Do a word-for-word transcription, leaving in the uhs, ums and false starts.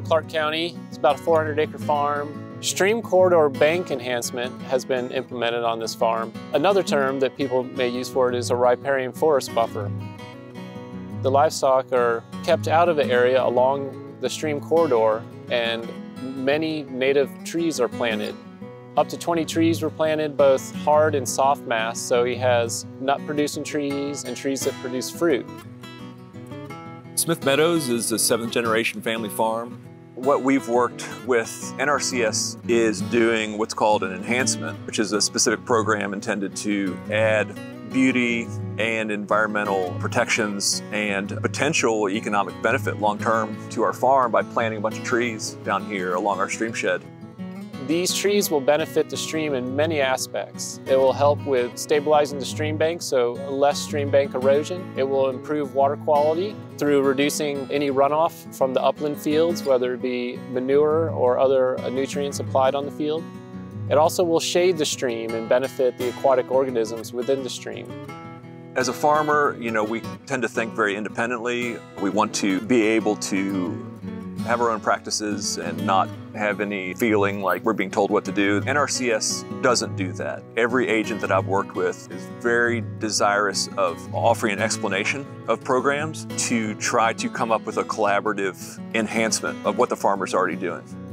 Clark County. It's about a four hundred acre farm. Stream corridor bank enhancement has been implemented on this farm. Another term that people may use for it is a riparian forest buffer. The livestock are kept out of the area along the stream corridor, and many native trees are planted. Up to twenty trees were planted, both hard and soft mass, so he has nut-producing trees and trees that produce fruit. Smith Meadows is a seventh generation family farm. What we've worked with N R C S is doing what's called an enhancement, which is a specific program intended to add beauty and environmental protections and potential economic benefit long-term to our farm by planting a bunch of trees down here along our stream shed. These trees will benefit the stream in many aspects. It will help with stabilizing the stream bank, so less stream bank erosion. It will improve water quality through reducing any runoff from the upland fields, whether it be manure or other nutrients applied on the field. It also will shade the stream and benefit the aquatic organisms within the stream. As a farmer, you know, we tend to think very independently. We want to be able to have our own practices and not have any feeling like we're being told what to do. N R C S doesn't do that. Every agent that I've worked with is very desirous of offering an explanation of programs to try to come up with a collaborative enhancement of what the farmer's already doing.